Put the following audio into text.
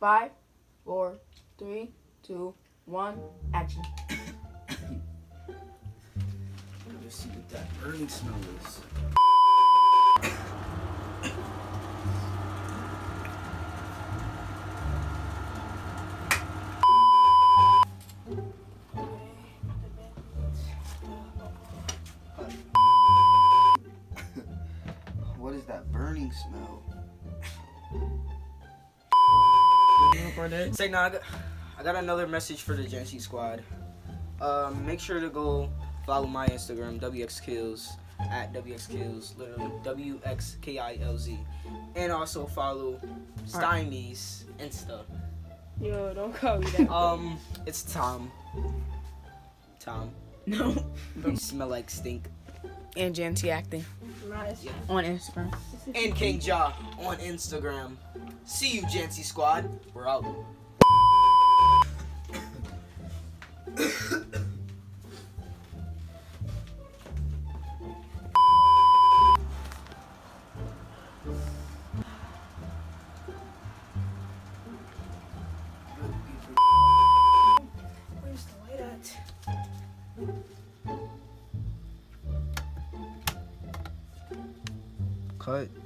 5, 4, 3, 2, 1, action. Let's see what that burning smell is. What is that burning smell? Say now, I got another message for the Gen Z squad. Make sure to go follow my Instagram, WXKills, at WXKills, literally WXKILZ, and also follow Stymie's Insta. Yo, don't call me that. It's Tom. No. You smell like stink. And Gen T acting. Yeah. On Instagram. And King Ja on Instagram. See you, Gen Z squad. We're out. Where's the light at? Cut.